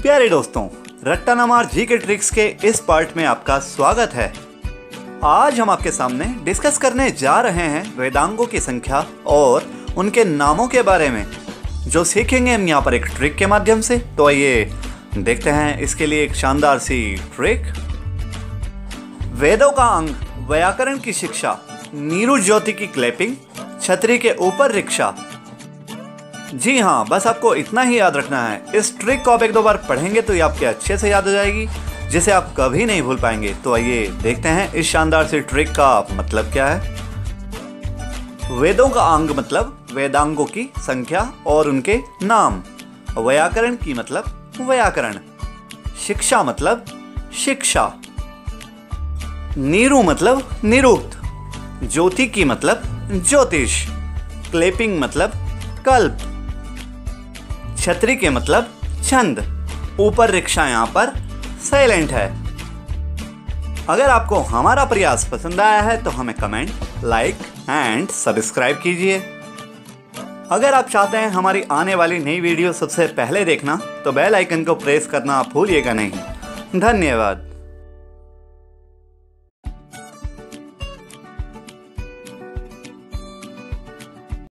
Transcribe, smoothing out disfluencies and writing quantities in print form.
प्यारे दोस्तों, रट्टा नमार जी के ट्रिक्स के इस पार्ट में आपका स्वागत है। आज हम आपके सामने डिस्कस करने जा रहे हैं वेदांगों की संख्या और उनके नामों के बारे में, जो सीखेंगे हम यहाँ पर एक ट्रिक के माध्यम से। तो आइए देखते हैं इसके लिए एक शानदार सी ट्रिक। वेदों का अंग, व्याकरण की शिक्षा, नीरू ज्योति की क्लैपिंग, छतरी के ऊपर रिक्शा। जी हाँ, बस आपको इतना ही याद रखना है। इस ट्रिक को आप एक दो बार पढ़ेंगे तो ये आपके अच्छे से याद हो जाएगी, जिसे आप कभी नहीं भूल पाएंगे। तो आइए देखते हैं इस शानदार सी ट्रिक का मतलब क्या है। वेदों का अंग मतलब वेदांगों की संख्या और उनके नाम। व्याकरण की मतलब व्याकरण। शिक्षा मतलब शिक्षा। नीरू मतलब निरुक्त। ज्योति की मतलब ज्योतिष। क्लैपिंग मतलब कल्प। छतरी के मतलब छंद। ऊपर रिक्शा यहाँ पर साइलेंट है। अगर आपको हमारा प्रयास पसंद आया है तो हमें कमेंट, लाइक एंड सब्सक्राइब कीजिए। अगर आप चाहते हैं हमारी आने वाली नई वीडियो सबसे पहले देखना तो बेल आइकन को प्रेस करना भूलिएगा नहीं। धन्यवाद।